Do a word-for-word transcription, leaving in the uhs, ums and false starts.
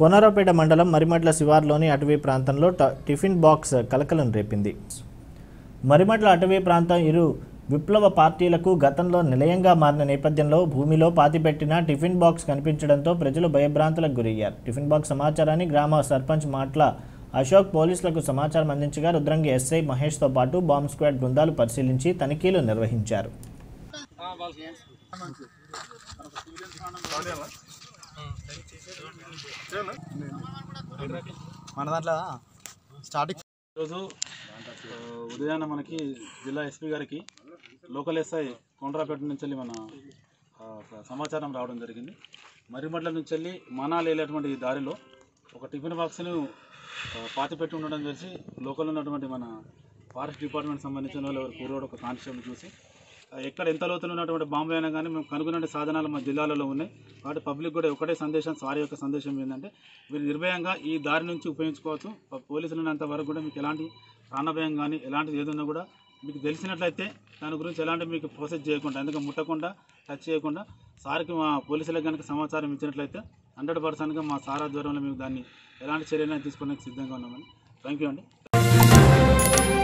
కోనరావుపేట మండలం మరిమడ్ల శివార్లోని అటవీ ప్రాంతంలో టిఫిన్ బాక్స్ కలకలం రేపింది. మరిమడ్ల అటవీ ప్రాంతం ఇరు విప్లవ పార్టీలకు గతంలో నిలయంగా మారిన నేపథ్యంలో భూమిలో పాతిపెట్టిన టిఫిన్ బాక్స్ కనిపించడంతో ప్రజలు భయభ్రాంతులకు గురయ్యారు. టిఫిన్ బాక్స్ సమాచారాన్ని గ్రామ సర్పంచ్ మాట్ల అశోక్ పోలీసులకు సమాచారం అందించగా రుద్రంగి ఎస్ఐ మహేష్తో పాటు బాంబ్ స్క్వాడ్ బృందాలు పరిశీలించి తనిఖీలు నిర్వహించారు. మన దాంట్లో స్టార్టింగ్ ఈరోజు ఉదయాన్న మనకి జిల్లా ఎస్పీ గారికి లోకల్ ఎస్ఐ కోనరావుపేట నుంచి వెళ్ళి మన సమాచారం రావడం జరిగింది. మరిమడ్ల నుంచి వెళ్ళి మనాలి వెళ్ళేటువంటి ఈ దారిలో ఒక టిఫిన్ బాక్స్ను పాతిపెట్టి ఉండడం తెలిసి లోకల్ ఉన్నటువంటి మన ఫారెస్ట్ డిపార్ట్మెంట్ సంబంధించిన వాళ్ళు ఎవరు పూర్వడు ఒక కానిస్టేబుల్ చూసి ఎక్కడ ఎంత లోతులు ఉన్నటువంటి బాంబు అయినా కానీ మేము కనుగొనే సాధనాలు మా జిల్లాలలో ఉన్నాయి. కాబట్టి పబ్లిక్ కూడా ఒకటే సందేశం, సారీ యొక్క సందేశం ఏంటంటే మీరు నిర్భయంగా ఈ దారి నుంచి ఉపయోగించుకోవచ్చు. పోలీసులు ఉన్నంత వరకు కూడా మీకు ఎలాంటి ప్రాణభయం కానీ ఎలాంటిది ఏదన్నా కూడా మీకు తెలిసినట్లయితే దాని గురించి ఎలాంటి మీకు ప్రాసెస్ చేయకుండా, ఎందుకంటే ముట్టకుండా టచ్ చేయకుండా సార్కి మా పోలీసులకు కనుక సమాచారం ఇచ్చినట్లయితే హండ్రెడ్ పర్సెంట్గా మా సార్ ఆధ్వర్యంలో మేము దాన్ని ఎలాంటి చర్యలను తీసుకోవడానికి సిద్ధంగా ఉన్నామని. థ్యాంక్ యూ అండి.